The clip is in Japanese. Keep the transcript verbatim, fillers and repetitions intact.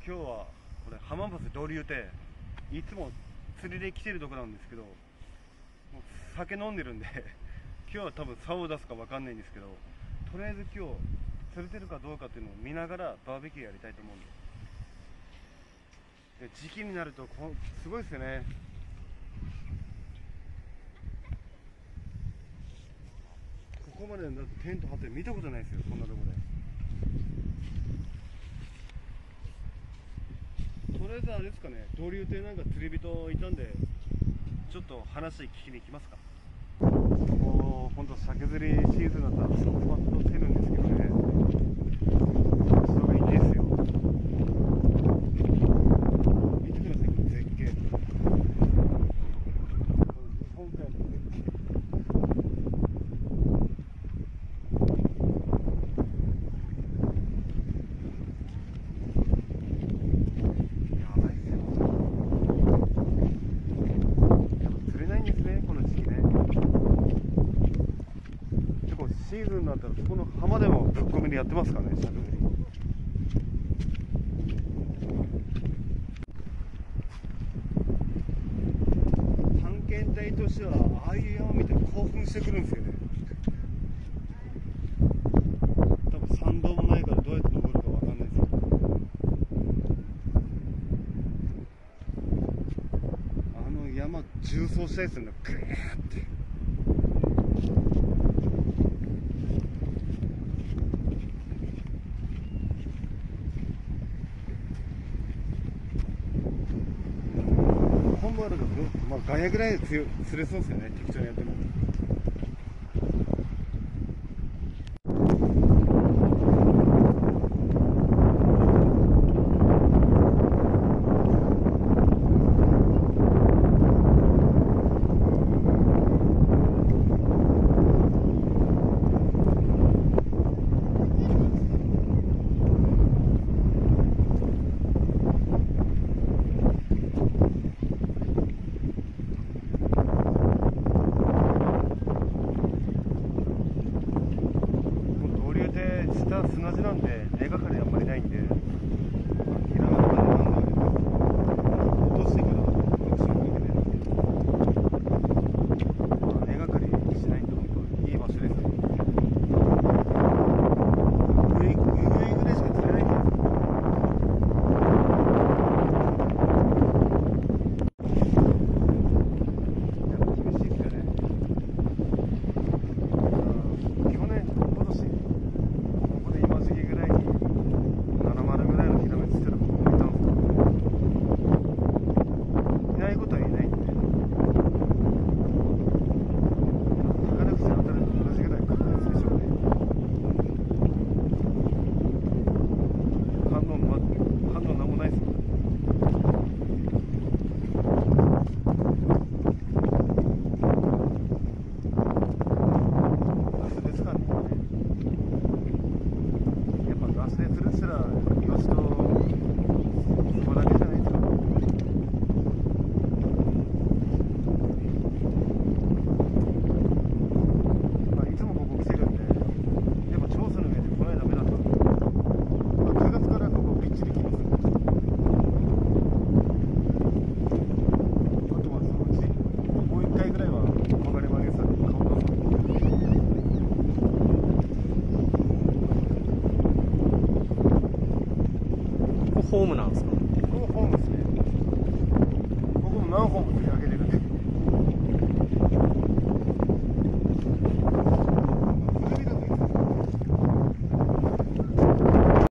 今日はこれ浜松ドリューていつも釣りで来てるとこなんですけど、もう酒飲んでるんで今日は多分竿を出すか分かんないんですけど、とりあえず今日釣れてるかどうかっていうのを見ながらバーベキューやりたいと思うんで、で時期になるとこすごいですよね。ここまでだってテント張って見たことないですよ、こんなとこで。とりあえずあれですかね、ドリュー亭なんか釣り人いたんで、ちょっと話聞きに行きますか。もうほんと酒釣りシーズンだったらそこは乗ってるんですけどね、人がいないですよ。見てください、この絶景。この日本海の絶景。シーズンになったらこの浜でもぶっ込みでやってますからね、シャトル。探検隊としてはああいう山を見て興奮してくるんですよね。多分山道もないからどうやって登るか分かんないですけど、あの山縦走したいですよね、グーって。本場だと、まあ、ガヤぐらいで釣れそうですよね、適当にやっても。下砂地なんで根がかりあんまりないんで、ひらがなまでなんだけど落としてから特殊にかけてるんですけど、まあ、根がかりしないんで本当にいい場所ですね。グイグイぐらいしか釣れないんじゃないですか。やっぱ厳しいですよね。去年今年今時期ぐらいにななじゅうぐらいのヒラメ釣ってた子もいたんですけど、いないことは言えないんで、宝くじ当たると同じぐらい確率でしょうね。反応、ま、反応なんもないですもん。ガスですからね。ガスで釣るしたらイワシとそこだけじゃないですか。まあ、いつもここ来てるんで、やっぱ調査の上で来ないとダメだったんで、まあ、くがつからここびっちり来ますんで、あとはそのうちもういっかいぐらいは曲がり曲げさんに顔出すんで。ホームなんですか？ここホームですね。ここも何ホームですね。